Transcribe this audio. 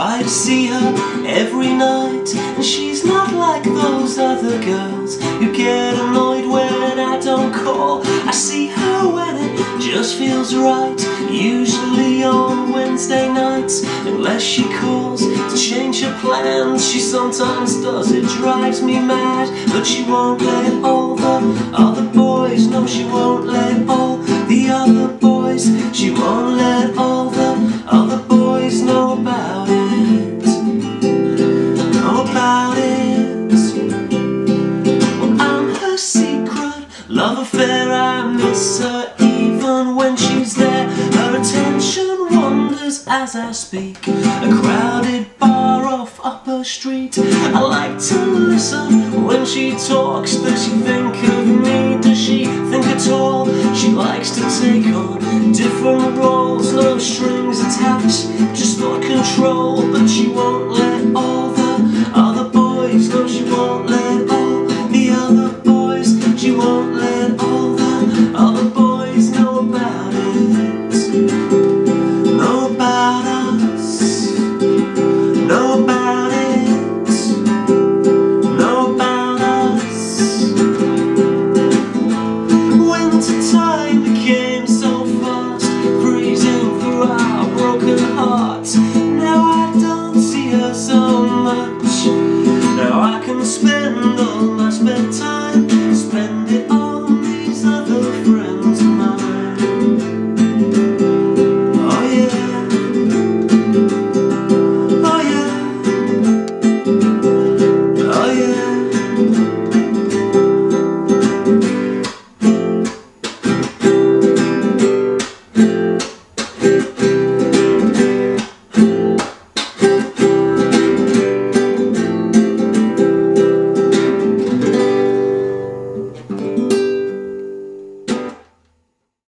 I see her every night, and she's not like those other girls who get annoyed when I don't call. I see her when it just feels right, usually on Wednesday nights. Unless she calls to change her plans, she sometimes does. It drives me mad, but she won't let all the other boys know. She won't let all the other boys, she won't let all the other boys know about it. Know about it. Well, I'm her secret love affair. I miss her even when she's there. Her attention wanders as I speak. A crowded bar off Upper Street. I like to listen when she talks. Does she think of me? Does she think at all? She likes to take on different roles. No strings attached, just for control. But she won't